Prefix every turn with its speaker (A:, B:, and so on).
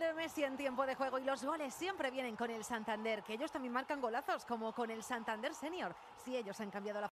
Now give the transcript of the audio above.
A: de Messi en tiempo de juego y los goles siempre vienen con el Santander, que ellos también marcan golazos, como con el Santander Senior. Si ellos han cambiado la